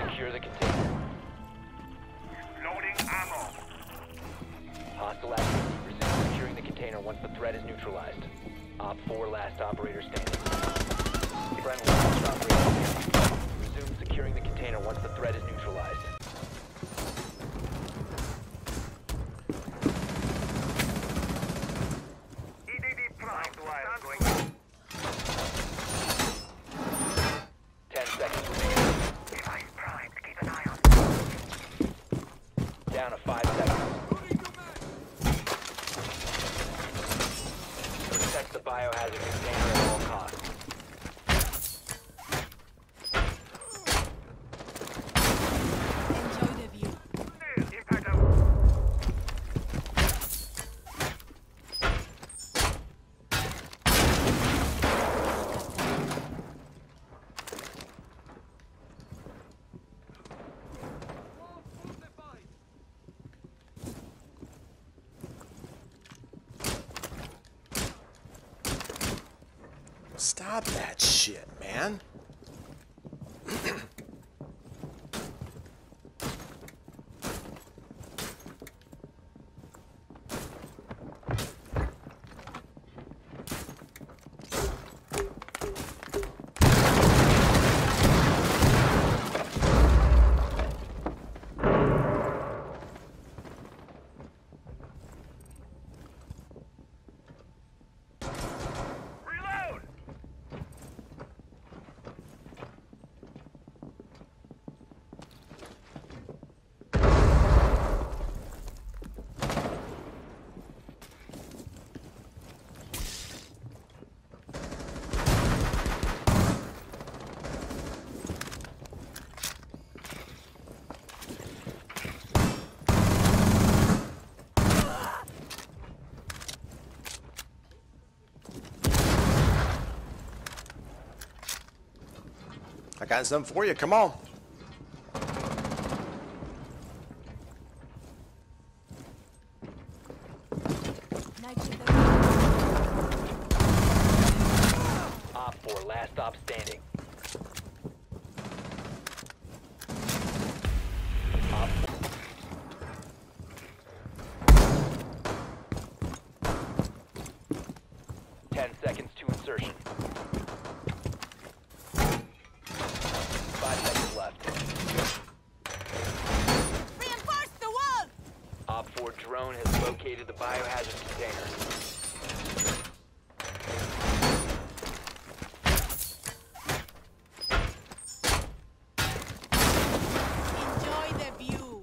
Secure the container. Loading ammo. Hostile activity. Resume securing the container once the threat is neutralized. Op 4, last operator standing. Friendly last operator standing. Resume securing the container once the threat is neutralized. EDD prime wire going. 10 seconds remaining. Device primed. Keep an eye on. Down to 5 seconds. Protect the biohazard container at all costs. Enjoy the view. Impact out. Stop that shit, man. Reload. I got something for you. Come on. Night shift. Op 4, last stop standing. Op 10 seconds to insertion. 5 seconds left. Reinforce the wall! Op 4 drone has located the biohazard container. Enjoy the view.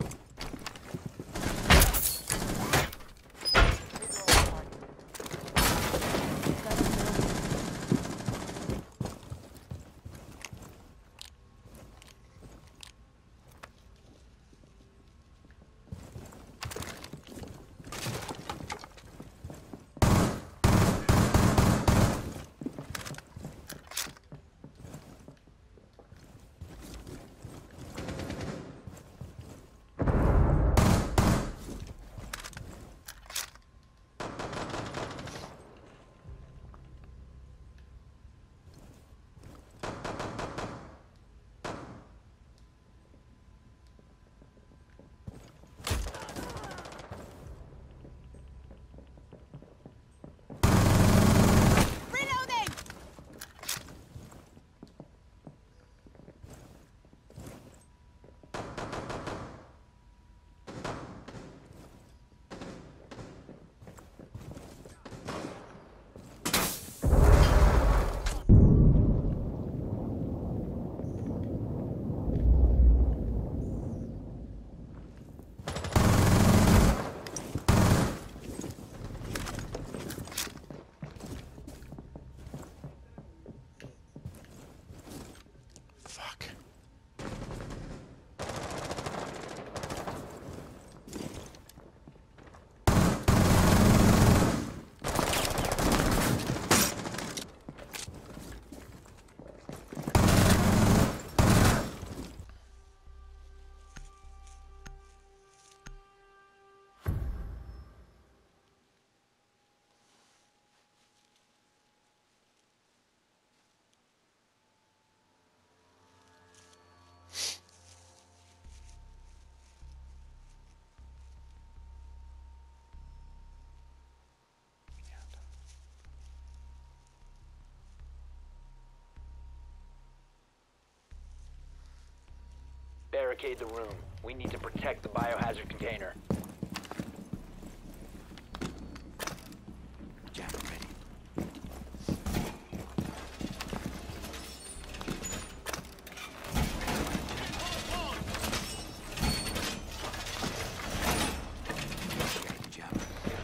barricade the room. We need to protect the biohazard container. Jammer ready. Okay, jammer.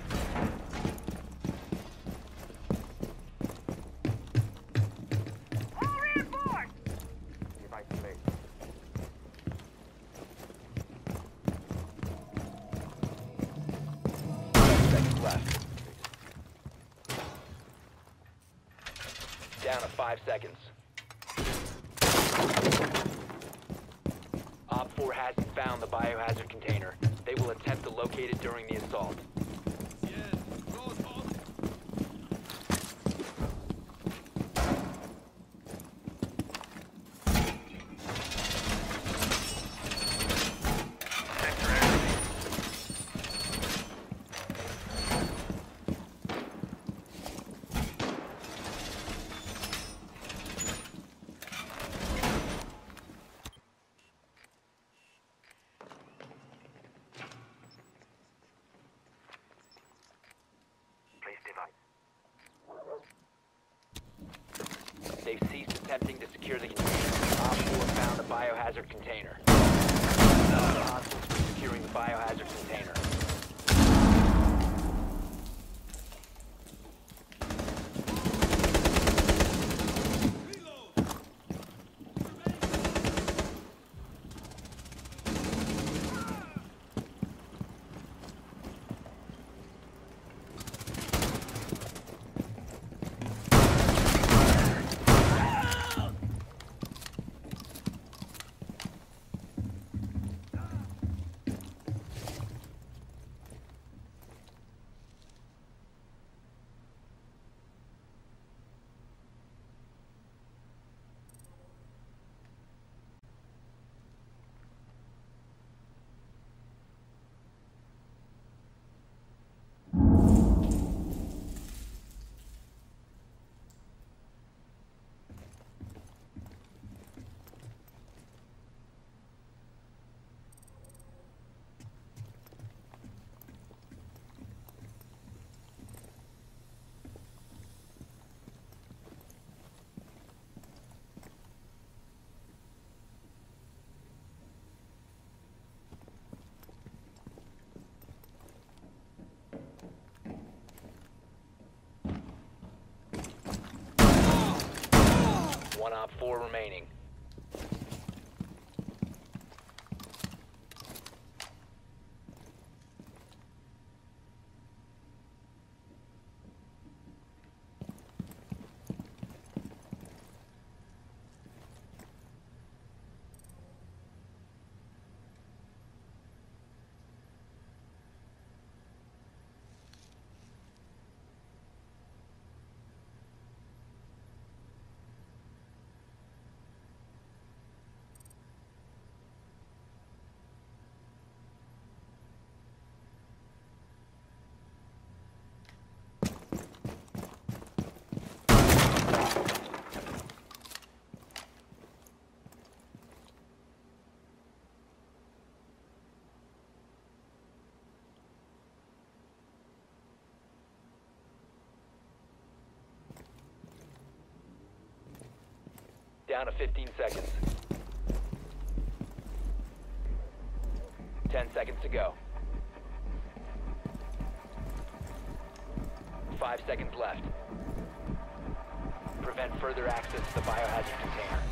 All reinforced! Device placed. Seconds left. Down to 5 seconds. Op 4 hasn't found the biohazard container. They will attempt to locate it during the assault. Place device. They've ceased attempting to secure the container. Op 4 found the biohazard container. The hostiles for securing the biohazard container. One Op 4 remaining. Down to 15 seconds. 10 seconds to go. 5 seconds left. Prevent further access to the biohazard container.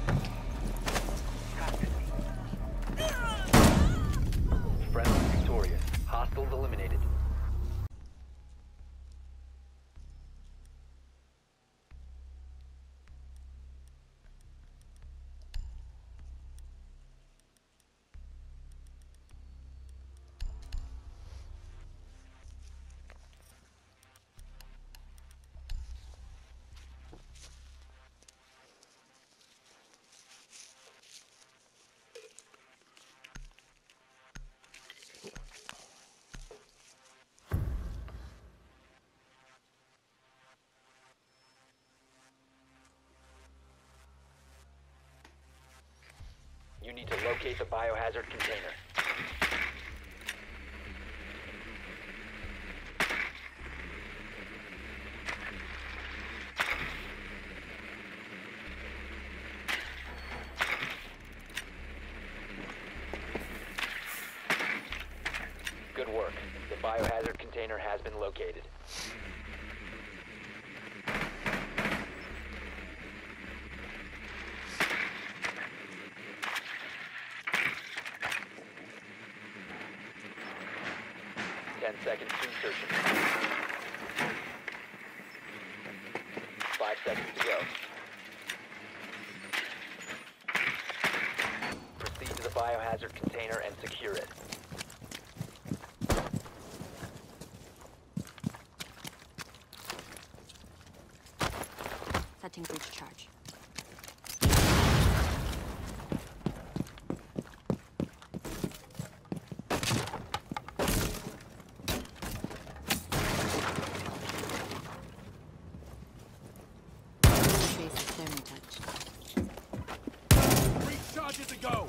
Friendly victorious. Hostiles eliminated. You need to locate the biohazard container. Good work. The biohazard container has been located. Seconds to insertion. 5 seconds to go. Proceed to the biohazard container and secure it. Setting breach charge. Charges to go.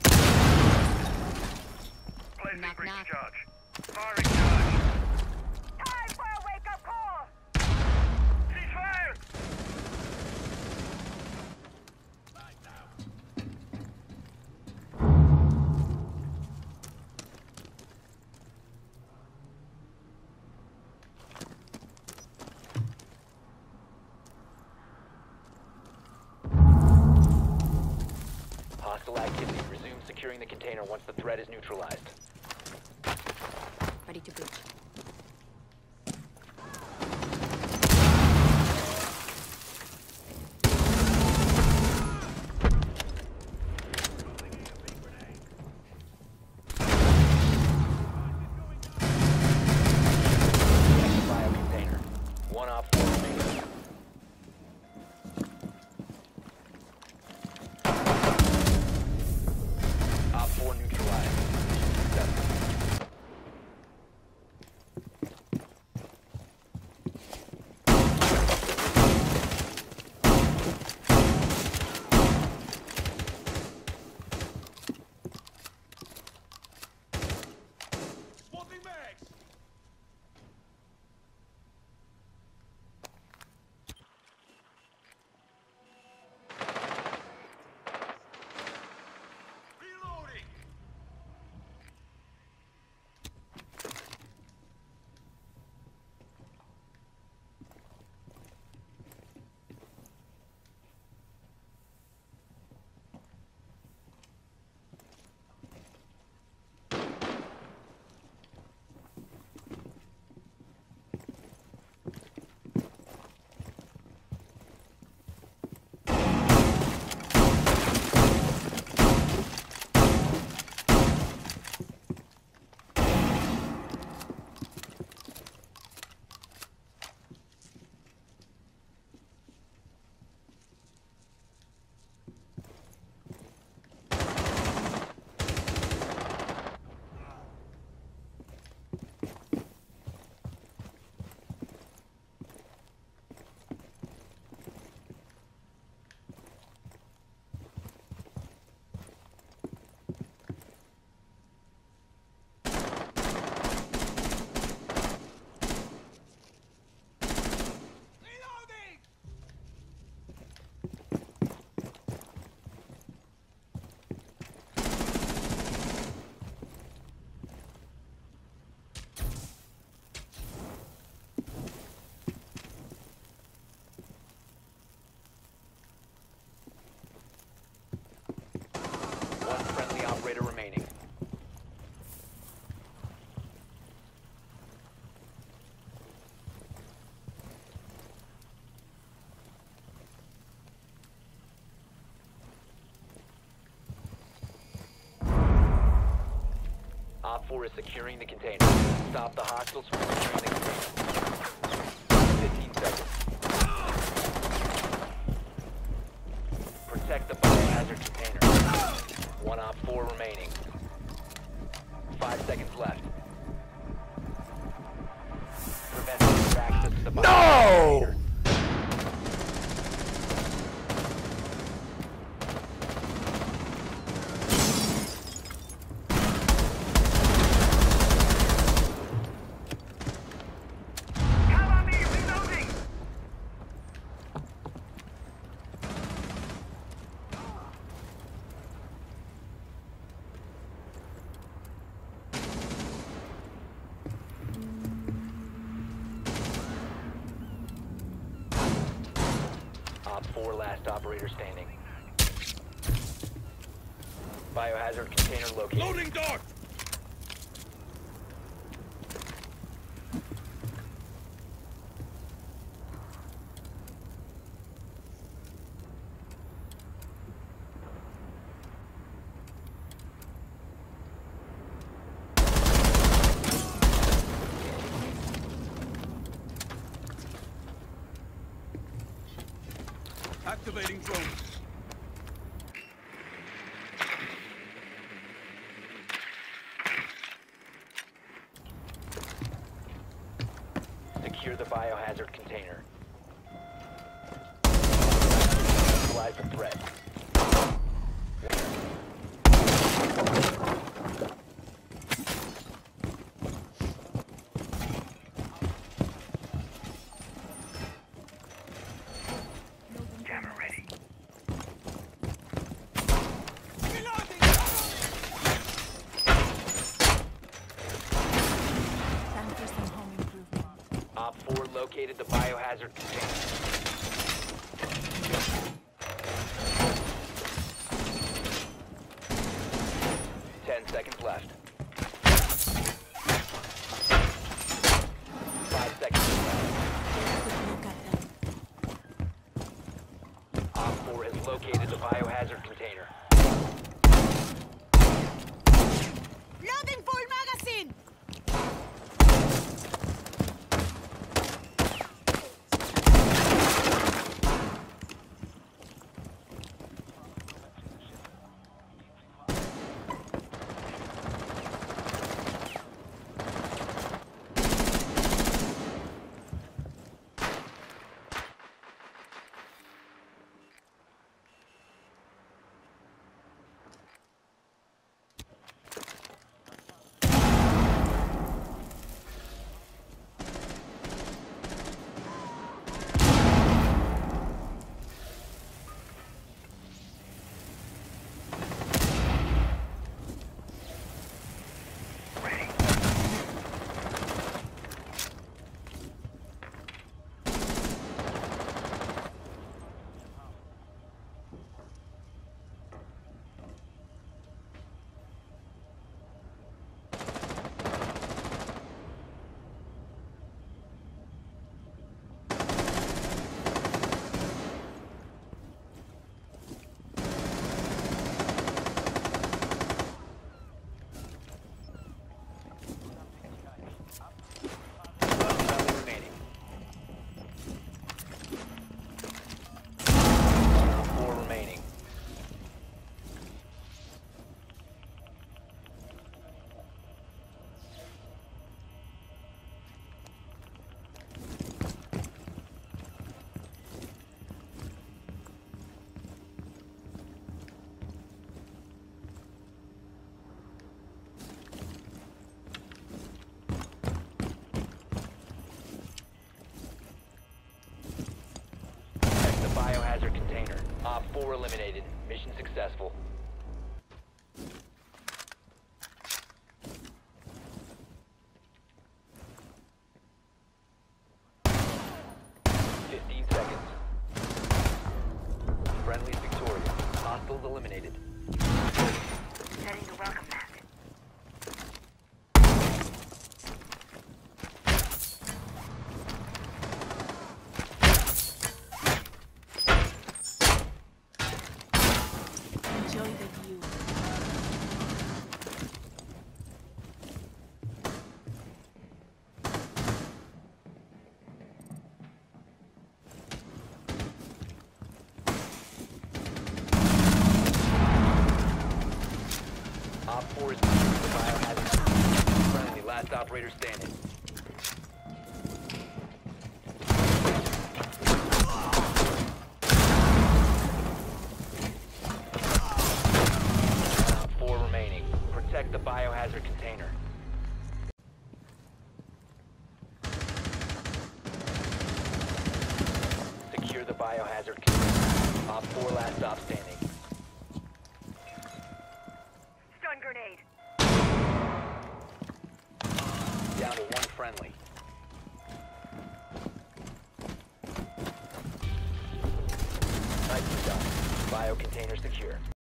Placing Knock, breach knock. charge. Firing charge. Time for a wake-up call! Ceasefire! Hostile activity. Resume securing the container once the threat is neutralized. Ready to breach. Bio container. One op 4 remaining. Op 4 neutralized. Successful. Swapping bags. Reloading. One friendly operator remaining. Op 4 is securing the container. Stop the hostiles from securing the container. 15 seconds. Protect the biohazard container. One op 4 remaining. 5 seconds left. Prevent further access to the biohazard container. 4 last operator standing. Biohazard container located. Loading dart! Activating drone. Secure the biohazard container. Slide for threat. Jammer ready. Time for some home improvement. Op 4 located the biohazard container. Seconds left. 5 seconds left. Quick look at them. Op 4 has located the biohazard container. Loading full magazine! Biohazard container. Op 4 eliminated. Mission successful. Friendly's victorious. Hostiles eliminated. Setting the welcome mat. Enjoy the view. Op 4 is the biohazard. Friendly, last operator standing. Op 4 remaining. Protect the biohazard container. Secure the biohazard container. Op 4 last stop standing. Stun grenade. Down to one friendly. bio container secure.